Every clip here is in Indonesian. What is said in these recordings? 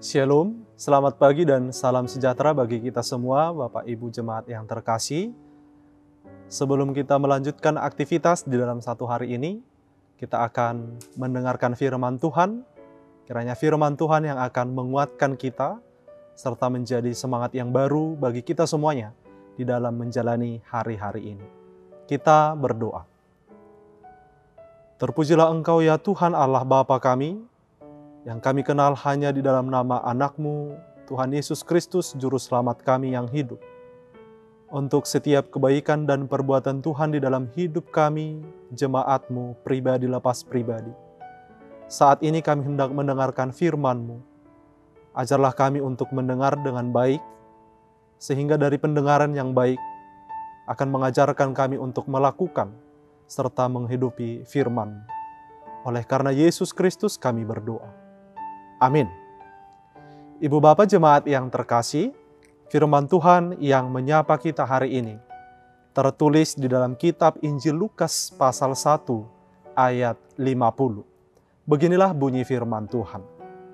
Shalom, selamat pagi dan salam sejahtera bagi kita semua, Bapak Ibu Jemaat yang terkasih. Sebelum kita melanjutkan aktivitas di dalam satu hari ini, kita akan mendengarkan firman Tuhan. Kiranya firman Tuhan yang akan menguatkan kita, serta menjadi semangat yang baru bagi kita semuanya di dalam menjalani hari-hari ini. Kita berdoa. Terpujilah Engkau ya Tuhan Allah Bapa kami, yang kami kenal hanya di dalam nama anak-Mu, Tuhan Yesus Kristus, Juru Selamat kami yang hidup. Untuk setiap kebaikan dan perbuatan Tuhan di dalam hidup kami, jemaat-Mu, pribadi lepas pribadi. Saat ini kami hendak mendengarkan firman-Mu. Ajarlah kami untuk mendengar dengan baik, sehingga dari pendengaran yang baik akan mengajarkan kami untuk melakukan serta menghidupi firman. Oleh karena Yesus Kristus kami berdoa. Amin. Ibu Bapak Jemaat yang terkasih, firman Tuhan yang menyapa kita hari ini tertulis di dalam kitab Injil Lukas pasal 1 ayat 50. Beginilah bunyi firman Tuhan.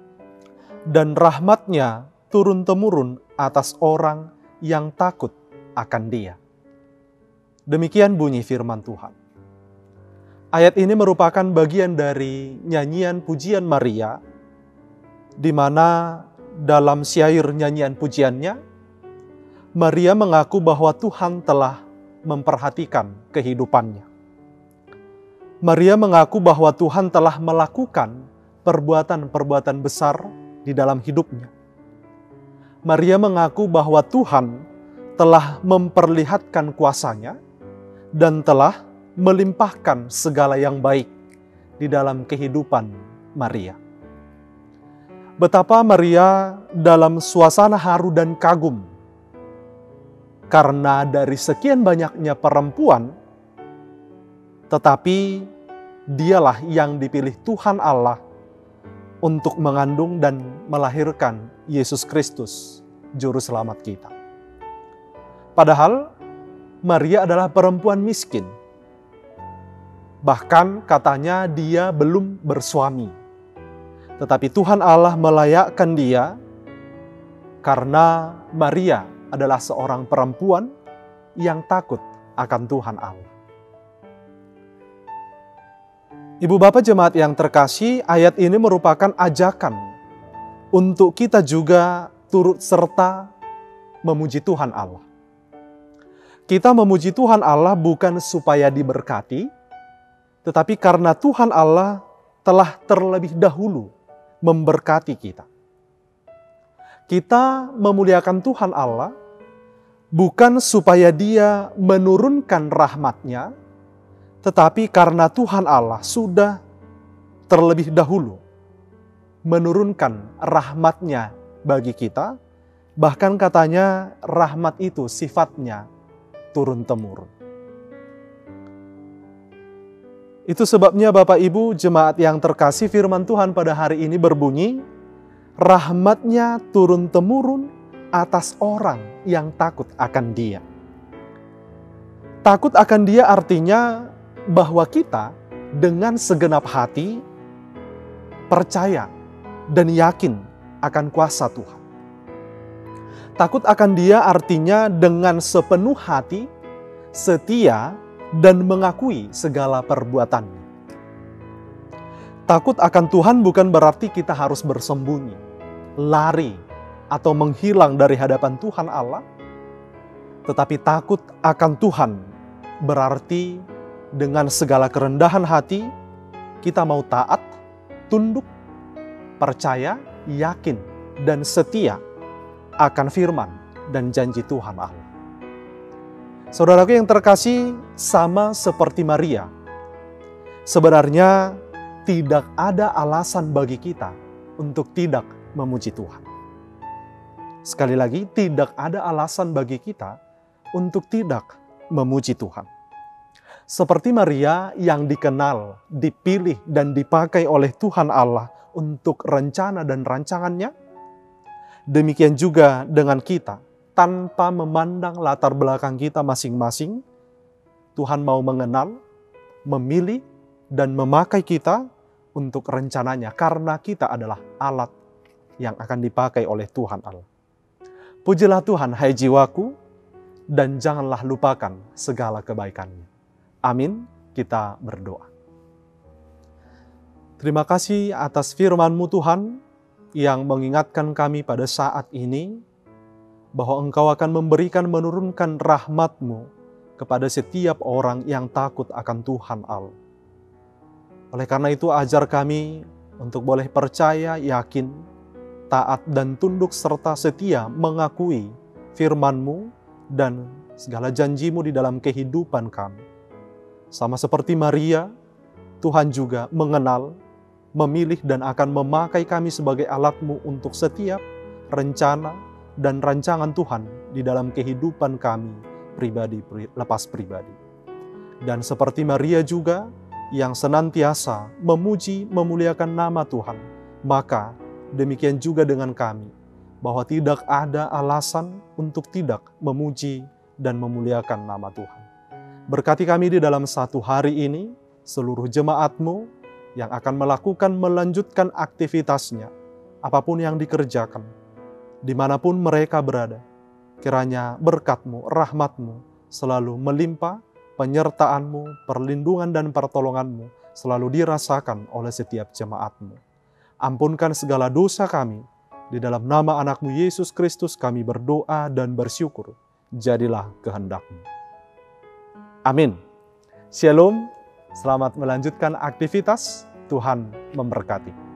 Dan rahmat-Nya turun-temurun atas orang yang takut akan Dia. Demikian bunyi firman Tuhan. Ayat ini merupakan bagian dari nyanyian pujian Maria, di mana dalam syair nyanyian pujiannya, Maria mengaku bahwa Tuhan telah memperhatikan kehidupannya. Maria mengaku bahwa Tuhan telah melakukan perbuatan-perbuatan besar di dalam hidupnya. Maria mengaku bahwa Tuhan telah memperlihatkan kuasa-Nya dan telah melimpahkan segala yang baik di dalam kehidupan Maria. Betapa Maria dalam suasana haru dan kagum, karena dari sekian banyaknya perempuan, tetapi dialah yang dipilih Tuhan Allah untuk mengandung dan melahirkan Yesus Kristus, Juru Selamat kita. Padahal Maria adalah perempuan miskin. Bahkan katanya dia belum bersuami. Tetapi Tuhan Allah melayakkan dia karena Maria adalah seorang perempuan yang takut akan Tuhan Allah. Ibu Bapak Jemaat yang terkasih, ayat ini merupakan ajakan untuk kita juga turut serta memuji Tuhan Allah. Kita memuji Tuhan Allah bukan supaya diberkati, tetapi karena Tuhan Allah telah terlebih dahulu memberkati kita. Kita memuliakan Tuhan Allah bukan supaya Dia menurunkan rahmat-Nya, tetapi karena Tuhan Allah sudah terlebih dahulu menurunkan rahmat-Nya bagi kita, bahkan katanya rahmat itu sifatnya turun-temurun. Itu sebabnya Bapak Ibu Jemaat yang terkasih, firman Tuhan pada hari ini berbunyi, rahmat-Nya turun-temurun atas orang yang takut akan Dia. Takut akan Dia artinya bahwa kita dengan segenap hati percaya dan yakin akan kuasa Tuhan. Takut akan Dia artinya dengan sepenuh hati setia dan mengakui segala perbuatannya. Takut akan Tuhan bukan berarti kita harus bersembunyi, lari, atau menghilang dari hadapan Tuhan Allah. Tetapi takut akan Tuhan berarti dengan segala kerendahan hati, kita mau taat, tunduk, percaya, yakin, dan setia akan firman dan janji Tuhan Allah. Saudaraku yang terkasih, sama seperti Maria, sebenarnya tidak ada alasan bagi kita untuk tidak memuji Tuhan. Sekali lagi, tidak ada alasan bagi kita untuk tidak memuji Tuhan. Seperti Maria yang dikenal, dipilih, dan dipakai oleh Tuhan Allah untuk rencana dan rancangannya, demikian juga dengan kita. Tanpa memandang latar belakang kita masing-masing, Tuhan mau mengenal, memilih, dan memakai kita untuk rencananya. Karena kita adalah alat yang akan dipakai oleh Tuhan Allah. Pujilah Tuhan, hai jiwaku, dan janganlah lupakan segala kebaikan-Nya. Amin. Kita berdoa. Terima kasih atas firman-Mu Tuhan yang mengingatkan kami pada saat ini bahwa Engkau akan menurunkan rahmat-Mu kepada setiap orang yang takut akan Tuhan Allah. Oleh karena itu ajar kami untuk boleh percaya, yakin, taat dan tunduk serta setia mengakui firman-Mu dan segala janji-Mu di dalam kehidupan kami. Sama seperti Maria, Tuhan juga mengenal, memilih dan akan memakai kami sebagai alat-Mu untuk setiap rencana dan rancangan Tuhan di dalam kehidupan kami pribadi, lepas pribadi. Dan seperti Maria juga yang senantiasa memuji, memuliakan nama Tuhan, maka demikian juga dengan kami, bahwa tidak ada alasan untuk tidak memuji dan memuliakan nama Tuhan. Berkati kami di dalam satu hari ini, seluruh jemaat-Mu yang akan melanjutkan aktivitasnya, apapun yang dikerjakan, dimanapun mereka berada. Kiranya berkat-Mu, rahmat-Mu selalu melimpah, penyertaan-Mu, perlindungan dan pertolongan-Mu selalu dirasakan oleh setiap jemaat-Mu. Ampunkan segala dosa kami, di dalam nama anak-Mu Yesus Kristus kami berdoa dan bersyukur. Jadilah kehendak-Mu. Amin. Shalom. Selamat melanjutkan aktivitas, Tuhan memberkati.